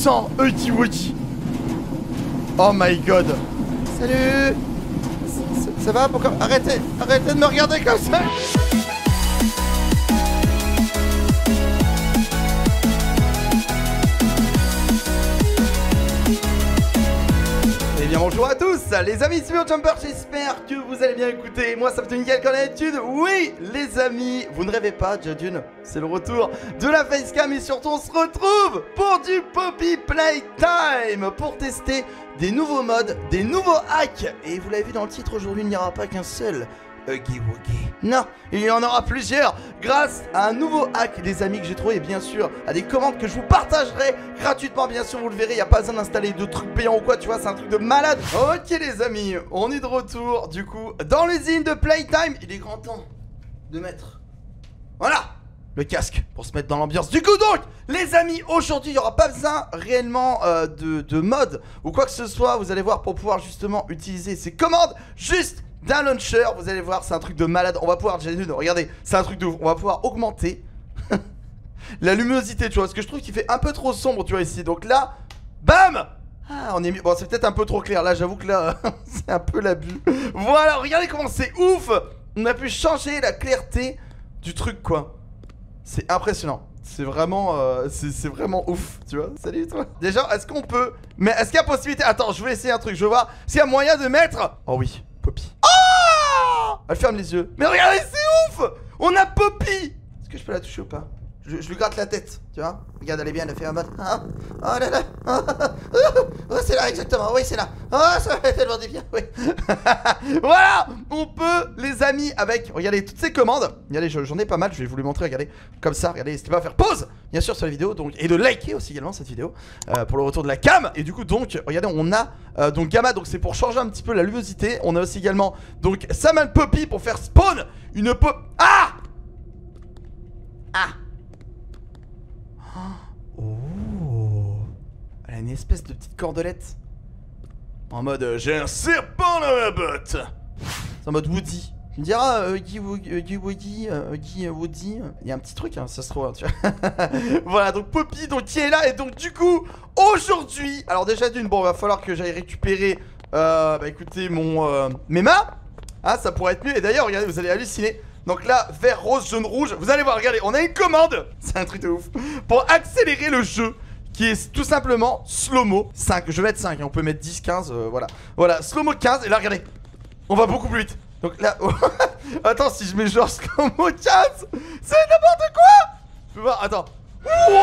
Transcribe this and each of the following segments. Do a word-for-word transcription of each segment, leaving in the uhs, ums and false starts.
sans Huggy Wuggy. Oh my god. Salut. Ça, ça va? Pourquoi? Arrêtez, arrêtez de me regarder comme ça. Eh bien bonjour à tous les amis, c'est Jumper, j'espère que vous allez bien. Écouter, moi ça fait nickel comme d'habitude. Oui les amis, vous ne rêvez pas, Jadune, c'est le retour de la facecam. Et surtout on se retrouve pour du Poppy Playtime, pour tester des nouveaux modes, des nouveaux hacks. Et vous l'avez vu dans le titre, aujourd'hui il n'y aura pas qu'un seul Huggy Wuggy. Non, il y en aura plusieurs grâce à un nouveau hack, les amis, que j'ai trouvé, et bien sûr à des commandes que je vous partagerai gratuitement. Bien sûr, vous le verrez, il n'y a pas besoin d'installer de trucs payants ou quoi, tu vois, c'est un truc de malade. Ok les amis, on est de retour du coup dans l'usine de Playtime. Il est grand temps de mettre, voilà, le casque pour se mettre dans l'ambiance. Du coup donc, les amis, aujourd'hui il n'y aura pas besoin réellement euh, de, de mode ou quoi que ce soit. Vous allez voir, pour pouvoir justement utiliser ces commandes juste d'un launcher, vous allez voir, c'est un truc de malade. On va pouvoir, regardez, c'est un truc de ouf. On va pouvoir augmenter la luminosité, tu vois, parce que je trouve qu'il fait un peu trop sombre, tu vois, ici. Donc là, bam. Ah, on est mis. Bon, c'est peut-être un peu trop clair. Là, j'avoue que là, c'est un peu l'abus. Voilà, regardez comment c'est ouf. On a pu changer la clarté du truc, quoi. C'est impressionnant. C'est vraiment, euh, c'est vraiment ouf, tu vois. Salut toi. Déjà, est-ce qu'on peut, mais est-ce qu'il y a possibilité? Attends, je vais essayer un truc. Je veux voir s'il y a moyen de mettre. Oh oui, Poppy. Oh, elle ferme les yeux. Mais regardez, c'est ouf. On a Poppy. Est-ce que je peux la toucher ou pas? Je, je lui gratte la tête, tu vois. Regarde, elle est bien, elle a fait un mode. Ah, oh là là. Oh, c'est là, exactement. Oui, c'est là. Oh, ça fait tellement du bien. Oui. Voilà. On peut, les amis, avec, regardez, toutes ces commandes. Regardez, j'en ai pas mal. Je vais vous les montrer. Regardez, comme ça. Regardez, n'hésitez pas à faire pause, bien sûr, sur la vidéo. Donc, et de liker aussi également cette vidéo euh, pour le retour de la cam. Et du coup, donc, regardez, on a euh, donc Gamma. Donc, c'est pour changer un petit peu la luminosité. On a aussi également, donc, Saman Poppy pour faire spawn une pop. Ah! Ah! Oh, elle a une espèce de petite cordelette en mode euh, j'ai un serpent dans ma botte. C'est en mode Woody. Tu me diras euh, Huggy Wuggy, Woody, Huggy Woody. Il y a un petit truc, hein, ça se trouve, hein, tu vois. Voilà, donc Poppy donc qui est là. Et donc du coup aujourd'hui, alors déjà d'une, bon, va falloir que j'aille récupérer euh, bah écoutez mon euh, mes mains. Ah, ça pourrait être mieux. Et d'ailleurs regardez, vous allez halluciner. Donc là, vert, rose, jaune, rouge. Vous allez voir, regardez, on a une commande. C'est un truc de ouf. Pour accélérer le jeu, qui est tout simplement slow-mo cinq. Je vais mettre cinq, hein, on peut mettre dix, quinze, euh, voilà. Voilà, slow-mo quinze. Et là, regardez, on va beaucoup plus vite. Donc là, attends, si je mets genre slow-mo quinze, c'est n'importe quoi. Je peux voir, attends. Wow,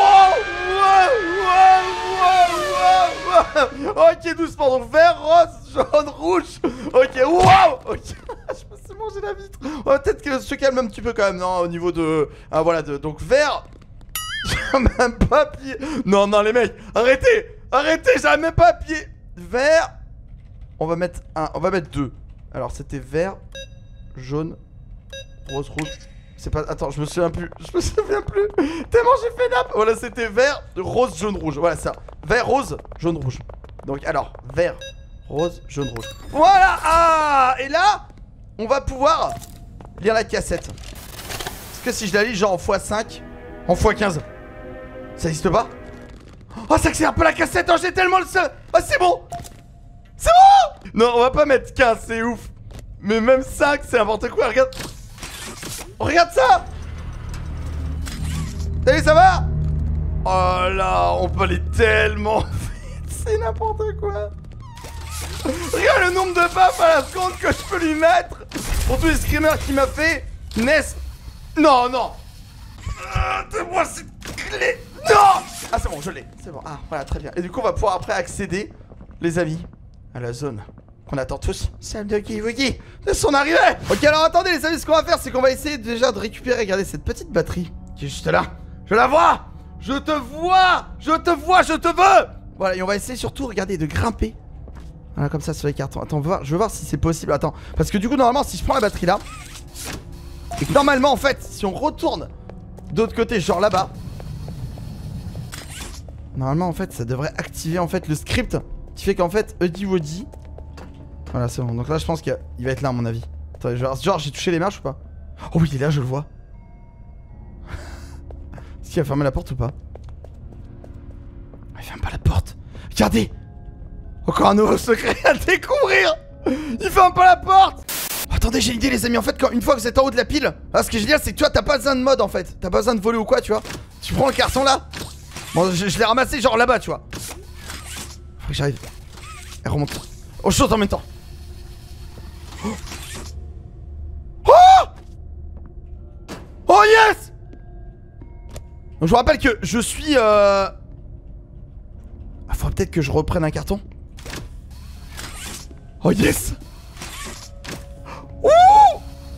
wow, wow, wow, wow. Ok, doucement, donc vert, rose, jaune, rouge. Ok, wow. Ok, je me suis mangé la vitre. On va peut-être que se calme un petit peu quand même, non, au niveau de... Ah voilà, de... donc vert. J'ai même pas pied. Non, non, les mecs, arrêtez. Arrêtez, j'ai même pas pied. Vert. On va mettre un, on va mettre deux. Alors c'était vert, jaune, rose, rouge. C'est pas... Attends, je me souviens plus. Je me souviens plus. Tellement j'ai fait nappe. Voilà, c'était vert, rose, jaune, rouge. Voilà ça. Vert, rose, jaune, rouge. Donc alors, vert, rose, jaune, rouge. Voilà. Ah. Et là, on va pouvoir lire la cassette. Est-ce que si je la lis genre en fois cinq, en fois quinze, ça existe pas? Oh, ça accélère un peu la cassette. Oh, j'ai tellement le seul. Oh, c'est bon. C'est bon. Non, on va pas mettre quinze, c'est ouf. Mais même cinq, c'est n'importe quoi. Regarde. Regarde ça. Salut, ça va? Oh là, on peut aller tellement vite. C'est n'importe quoi. Regarde le nombre de buffs à la seconde que je peux lui mettre. Pour tous les screamers qu'il m'a fait. Ness. Non, non. euh, Donne-moi cette clé. Non. Ah c'est bon, je l'ai. C'est bon, ah voilà, très bien. Et du coup on va pouvoir après accéder, les amis, à la zone qu'on attend tous, celle de Huggy Wuggy, de son arrivée. Ok, alors attendez les amis, ce qu'on va faire, c'est qu'on va essayer déjà de récupérer, regardez cette petite batterie qui est juste là. Je la vois. Je te vois. Je te vois, je te veux. Voilà, et on va essayer surtout, regardez, de grimper. Voilà, comme ça sur les cartons. Attends, on va voir, je veux voir si c'est possible. Attends, parce que du coup normalement si je prends la batterie là, et que normalement en fait, si on retourne d'autre côté, genre là-bas, normalement en fait ça devrait activer en fait le script qui fait qu'en fait Huggy Wuggy. Voilà, c'est bon. Donc là je pense qu'il va être là à mon avis. Attends, genre, genre j'ai touché les marches ou pas? Oh oui, il est là, je le vois. Est-ce qu'il a fermé la porte ou pas? Il ferme pas la porte. Regardez. Encore un nouveau secret à découvrir. Il ferme pas la porte. Attendez, j'ai une idée les amis, en fait quand, une fois que vous êtes en haut de la pile, là, ce que je veux dire c'est que tu vois t'as pas besoin de mode en fait. T'as pas besoin de voler ou quoi tu vois. Tu prends le carton là. Bon je, je l'ai ramassé genre là-bas tu vois. Faut que j'arrive. Elle remonte. Oh je saute en même temps. Oh, oh, oh yes. Donc je vous rappelle que je suis euh... ah, faudra peut-être que je reprenne un carton. Oh yes. Ouh.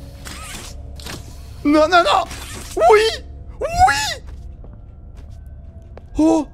Non non non. Oui. Oui. Oh.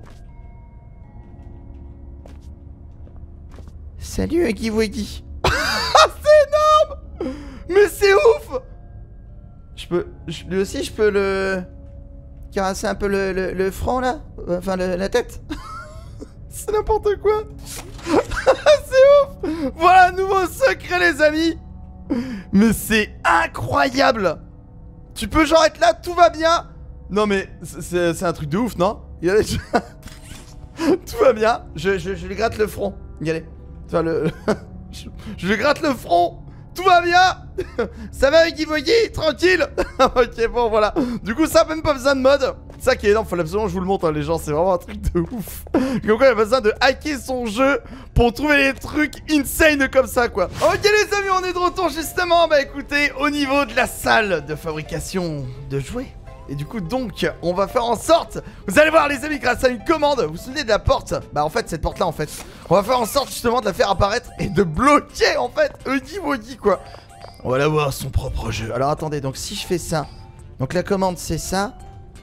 Salut Huggy Wuggy. C'est énorme. Mais c'est ouf. Je peux, je, lui aussi je peux le caresser un peu le, le, le front là. Enfin le, la tête. C'est n'importe quoi. C'est ouf. Voilà un nouveau secret les amis. Mais c'est incroyable. Tu peux genre être là, tout va bien. Non mais c'est un truc de ouf non. Regardez, je... tout va bien. Je, je, je lui gratte le front. Regardez. Tu vois le... je, je lui gratte le front. Tout va bien. Ça va avec Ivoyi, tranquille. Ok bon voilà. Du coup ça même pas besoin de mode. Ça qui est énorme, faut absolument que je vous le montre hein, les gens, c'est vraiment un truc de ouf. Donc quoi il a besoin de hacker son jeu pour trouver des trucs insane comme ça quoi. Ok les amis on est de retour justement. Bah écoutez au niveau de la salle de fabrication de jouets. Et du coup donc on va faire en sorte, vous allez voir les amis grâce à une commande, vous vous souvenez de la porte? Bah en fait cette porte là en fait, on va faire en sorte justement de la faire apparaître et de bloquer en fait Huggy Wuggy quoi. On va la voir son propre jeu. Alors attendez, donc si je fais ça, donc la commande c'est ça.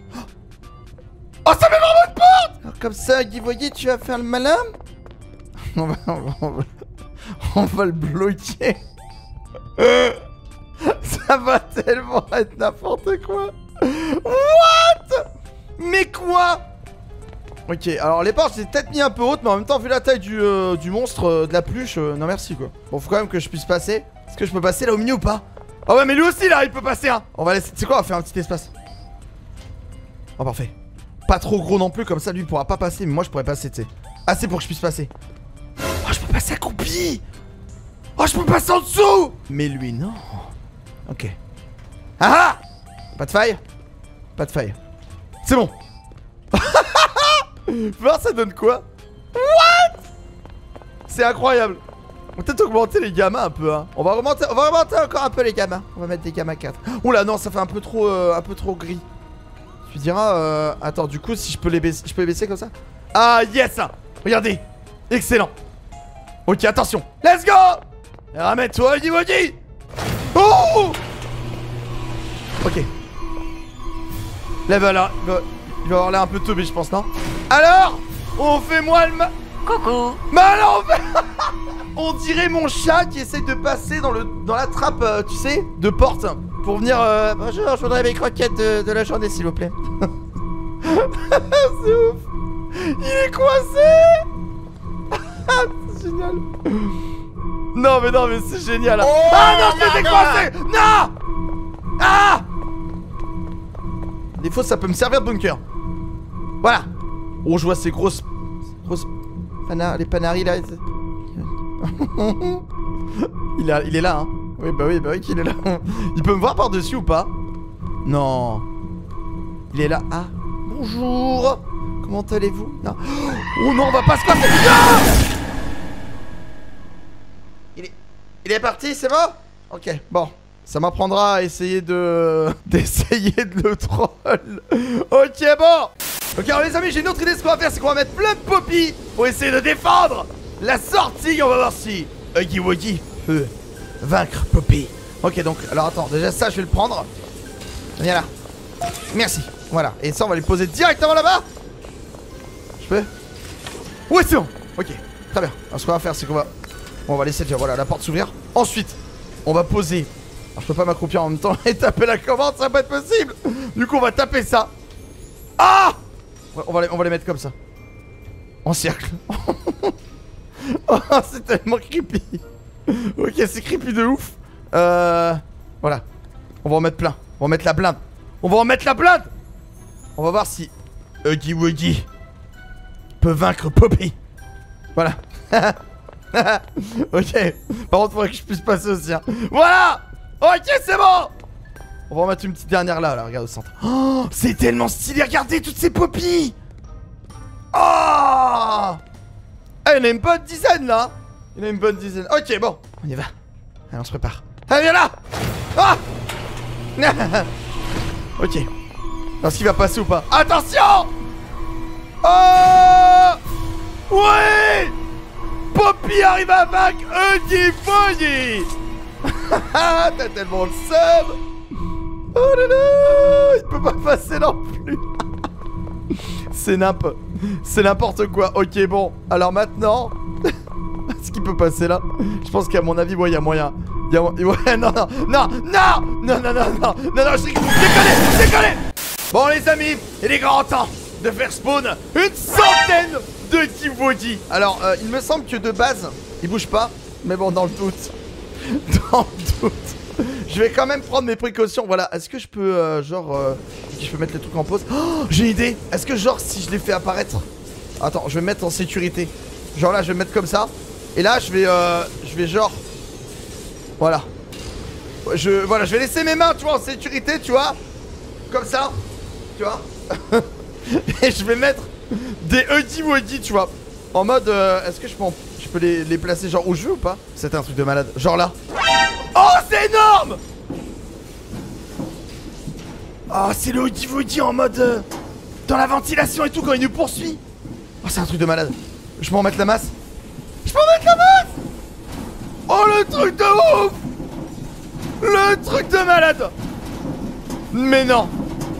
Oh ça met vraiment une porte. Alors comme ça Huggy Wuggy tu vas faire le malin. On va, on va, on va, on va le bloquer. Ça va tellement être n'importe quoi. What? Mais quoi? Ok, alors les portes j'ai peut-être mis un peu haute, mais en même temps vu la taille du, euh, du monstre euh, de la pluche, euh, non merci quoi. Bon faut quand même que je puisse passer. Est-ce que je peux passer là au milieu ou pas? Oh ouais mais lui aussi là il peut passer hein. On va laisser, tu sais quoi, on va faire un petit espace. Oh parfait. Pas trop gros non plus, comme ça lui il pourra pas passer, mais moi je pourrais passer tu sais. Assez pour que je puisse passer. Oh je peux passer accroupi. Oh je peux passer en dessous. Mais lui non. Ok. Ah ah. Pas de faille? Pas de faille. C'est bon. Voir ça donne quoi? What? C'est incroyable. On va peut-être augmenter les gammas un peu hein. On va augmenter, on va augmenter encore un peu les gammas. On va mettre des gammas quatre. Oula non ça fait un peu trop euh, un peu trop gris. Tu diras euh... attends du coup si je peux les baisser, je peux les baisser comme ça. Ah yes. Regardez. Excellent. Ok attention. Let's go. Ramène-toi Huggy Wuggy. Oh. Ok. Là bah là, il va, il va avoir l'air un peu teubé je pense non. Alors on fait moi le ma... Coucou. Mais alors on fait... On dirait mon chat qui essaie de passer dans, le, dans la trappe euh, tu sais, de porte. Pour venir euh... bonjour je voudrais mes croquettes de, de la journée s'il vous plaît. C'est ouf. Il est coincé. C'est génial. Non mais non mais c'est génial. Oh, ah non je t'ai décoincé. Non. Ah. Des fois ça peut me servir de bunker. Voilà. Oh je vois ces grosses grosses pana... les panaris là. il, a... il est là hein. Oui bah oui bah oui qu'il est là. Il peut me voir par dessus ou pas? Non. Il est là. Ah bonjour. Comment allez-vous? Non. Oh non on va pas se passer. Il est... Il est parti c'est bon? Ok bon. Ça m'apprendra à essayer de... d'essayer de le troll. Ok bon. Ok alors les amis j'ai une autre idée. Ce qu'on va faire c'est qu'on va mettre plein de poppies pour essayer de défendre la sortie. On va voir si Huggy Wuggy peut vaincre Poppy. Ok donc alors attends déjà ça je vais le prendre. Viens là. Merci. Voilà et ça on va les poser directement là-bas. Je peux? Ouais c'est bon. Ok très bien. Alors ce qu'on va faire c'est qu'on va... On va laisser voilà la porte s'ouvrir. Ensuite on va poser... Alors, je peux pas m'accroupir en même temps et taper la commande, ça va pas être possible. Du coup on va taper ça. Ah on va, les, on va les mettre comme ça. En cercle. Oh c'est tellement creepy. Ok c'est creepy de ouf. Euh... Voilà. On va en mettre plein. On va en mettre la blinde. On va en mettre la blinde. On va voir si Huggy Wuggy peut vaincre Poppy. Voilà. Ok. Par contre, faudrait que je puisse passer aussi. Hein. Voilà. Ok, c'est bon. On va en mettre une petite dernière là, là, regarde au centre. Oh, c'est tellement stylé, regardez toutes ces poppies. Oh ah, il y en a une bonne dizaine là. Il y en a une bonne dizaine. Ok, bon, on y va. Allez, on se prépare. Allez, viens là. Ah. Ok. Est-ce qu'il va passer ou pas? Attention. Oh. Oui. Poppy arrive à vaincre Huggy Wuggy. T'as tellement le seum. Oh là là. Il peut pas passer non plus. C'est n'importe C'est n'importe quoi. Ok, bon. Alors maintenant, est-ce qu'il peut passer là? Je pense qu'à mon avis, ouais, il y a moyen. Il y a... Ouais, non, non, non, non, non, non, non, non, non, non, je déconne, je déconne. Bon, les amis, il est grand temps de faire spawn une centaine de Huggy. Alors, euh, il me semble que de base, il bouge pas. Mais bon, dans le doute, dans le doute, je vais quand même prendre mes précautions. Voilà, est-ce que je peux, euh, genre, euh, je peux mettre les trucs en pause? Oh, j'ai une idée. Est-ce que, genre, si je les fais apparaître... Attends, je vais me mettre en sécurité. Genre là, je vais me mettre comme ça. Et là, je vais, euh, je vais genre... Voilà. Je, voilà, je vais laisser mes mains, tu vois, en sécurité, tu vois. Comme ça. Tu vois. Et je vais mettre des Huggy Wuggy, tu vois. En mode, euh, est-ce que je peux, en... je peux les, les placer genre où je veux ou pas? C'est un truc de malade. Genre là. Oh, c'est énorme. Oh, c'est le Huggy Wuggy en mode... Euh, dans la ventilation et tout, quand il nous poursuit. Oh, c'est un truc de malade. Je peux en mettre la masse? Je peux en mettre la masse? Oh, le truc de ouf. Le truc de malade. Mais non.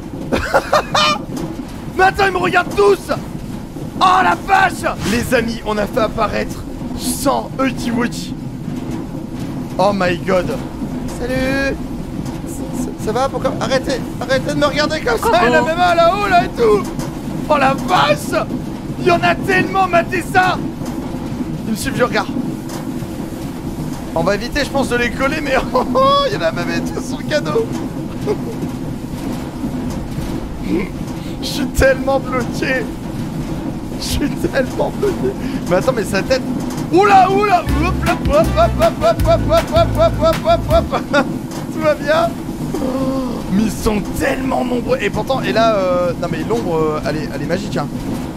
Mais attends, ils me regardent tous. Oh la vache. Les amis, on a fait apparaître cent Huggy Wuggy. Oh my god. Salut. Ça, ça va? Pourquoi? Arrêtez. Arrêtez de me regarder comme ça. Elle a mes mains là-haut là et tout. Oh la vache. Il y en a tellement, matez ça. Ils me suivent, je regarde. On va éviter, je pense, de les coller, mais oh, oh, il y en a même et tout sur le cadeau. Je suis tellement bloqué. Je suis tellement bloqué. Mais attends, mais sa tête. Oula, oula. Hop, hop, hop, hop, hop, hop, hop, hop, hop, hop, hop, hop, hop. Tout va bien. Oh, mais ils sont tellement nombreux. Et pourtant, et là, euh... non mais l'ombre, euh, elle, est, elle est magique, hein.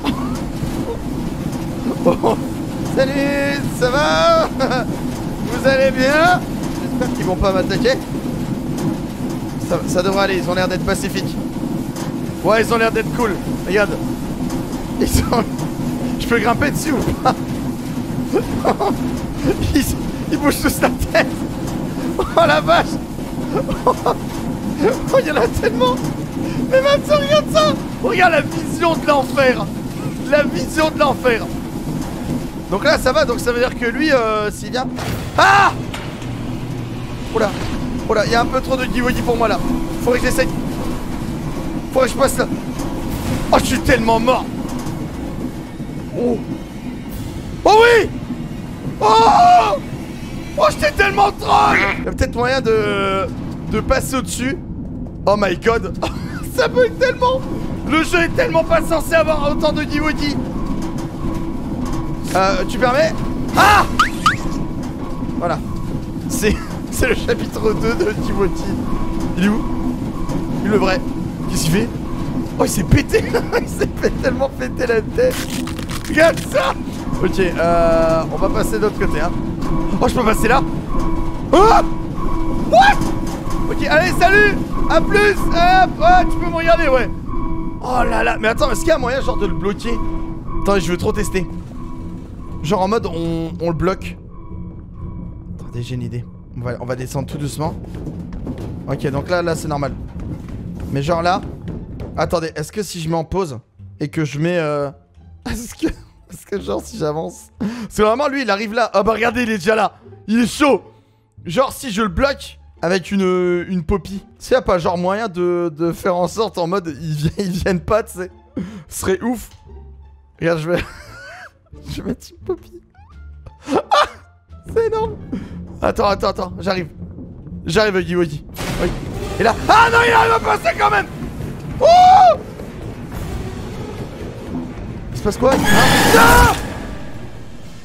Oh. Salut, ça va? Vous allez bien? J'espère qu'ils vont pas m'attaquer. Ça, ça devrait aller, ils ont l'air d'être pacifiques. Ouais, ils ont l'air d'être cool. Regarde. Ils sont... Je peux grimper dessus ou pas? ils... ils bougent tous la tête. Oh la vache. Oh, il y en a tellement. Mais maintenant, regarde ça. Regarde la vision de l'enfer. La vision de l'enfer. Donc là, ça va. Donc ça veut dire que lui, euh, s'il vient... Ah. Oula. Oula, il y a un peu trop de Huggy Wuggy pour moi là. Faudrait que j'essaye. Faudrait que je passe là. Oh, je suis tellement mort. Oh. Oh oui. Oh. Oh, j'étais tellement troll. Il y a peut-être moyen de... de passer au-dessus. Oh my god. Ça bug tellement. Le jeu est tellement pas censé avoir autant de Huggy Wuggy. Euh, tu permets? Ah. Voilà. C'est... c'est le chapitre deux de Huggy Wuggy. Il est où? Il est le vrai. Qu'est-ce qu'il fait? Oh, il s'est pété. Il s'est fait tellement péter la tête. Regarde ça. Ok, euh... on va passer de l'autre côté, hein. Oh, je peux passer là. Oh. What? Ok, allez, salut. A plus. Hop, ouais, tu peux me regarder, ouais. Oh là là. Mais attends, est-ce qu'il y a moyen genre de le bloquer? Attends, je veux trop tester. Genre en mode, on, on le bloque. Attendez, j'ai une idée. On va, on va descendre tout doucement. Ok, donc là, là, c'est normal. Mais genre là... Attendez, est-ce que si je mets en pause et que je mets... Euh... Est-ce que... Est-ce que genre si j'avance... C'est vraiment lui, il arrive là. Ah bah regardez, il est déjà là. Il est chaud. Genre si je le bloque avec une, une poppy. S'il y a pas genre moyen de, de faire en sorte en mode... Ils, vi ils viennent pas, tu sais. Ce serait ouf. Regarde, je vais... je vais mettre une poppy. Ah, c'est énorme. Attends, attends, attends, j'arrive. J'arrive, Huggy Wuggy. Oui. Et là... Ah non, il arrive à passer quand même. Oh. Il se passe quoi? Ah.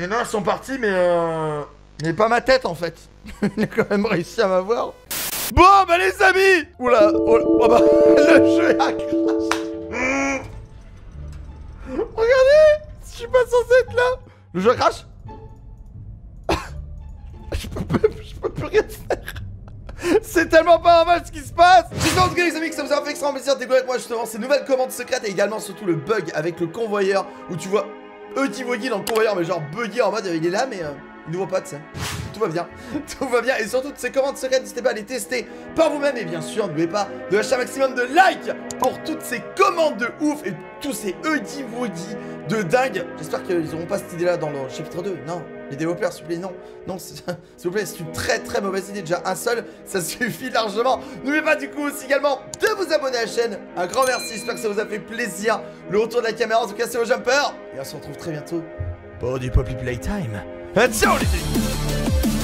Les nains sont partis, mais euh... mais pas ma tête en fait. Il a quand même réussi à m'avoir. Bon bah les amis. Oula, oh, oh bah le jeu a crash. Mmh. Regardez, je suis pas censé être là. Le jeu crash. je, peux, je peux plus rien faire. C'est tellement pas normal ce qui se passe. J'espère en tout cas les amis que ça vous a fait extrêmement plaisir de découvrir avec moi justement ces nouvelles commandes secrètes. Et également surtout le bug avec le convoyeur, où tu vois Huggy Wuggy dans le convoyeur, mais genre buggy en mode il est là mais euh, il ne voit pas, tu sais. Tout va bien, tout va bien. Et surtout toutes ces commandes secrètes, n'hésitez pas à les tester par vous-même. Et bien sûr n'oubliez pas de lâcher un maximum de likes pour toutes ces commandes de ouf et tous ces Huggy Wuggy de dingue. J'espère qu'ils n'auront pas cette idée là dans le chapitre deux. Non, les développeurs s'il vous plaît, non. Non, s'il vous plaît, c'est une très très mauvaise idée. Déjà un seul, ça suffit largement. N'oubliez pas du coup aussi également de vous abonner à la chaîne. Un grand merci, j'espère que ça vous a fait plaisir. Le retour de la caméra, en tout cas c'est au Jumper. Et on se retrouve très bientôt pour du Poppy Playtime. Ciao les amis.